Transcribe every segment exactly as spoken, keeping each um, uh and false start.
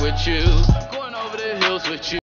with you, going over the hills with you.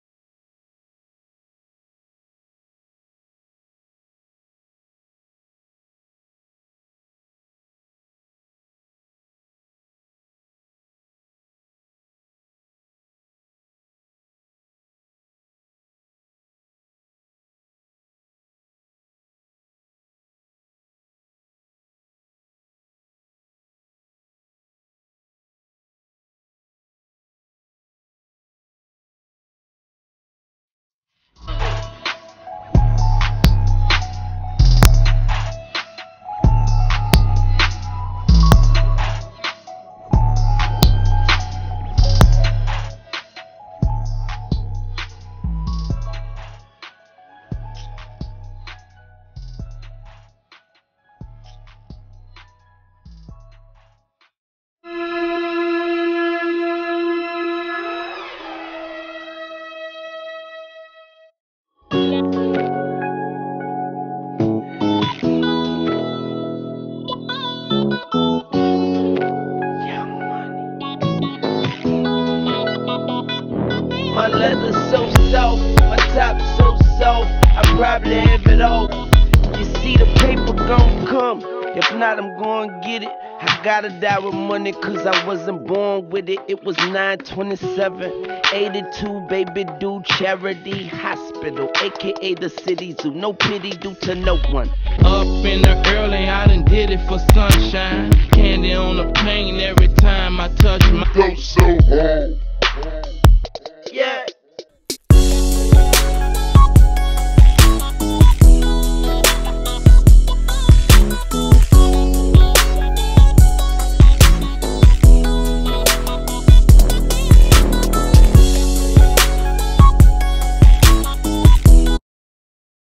My leather's so soft, my top so soft, I probably have it all. You see the paper gon' come, if not I'm gon' get it. I gotta die with money cause I wasn't born with it. It was nine twenty-seven, eighty-two, baby, do charity hospital, aka the city zoo, no pity due to no one. Up in the early, I done did it for sunshine. Candy on the pain every time I touch my Go so hard.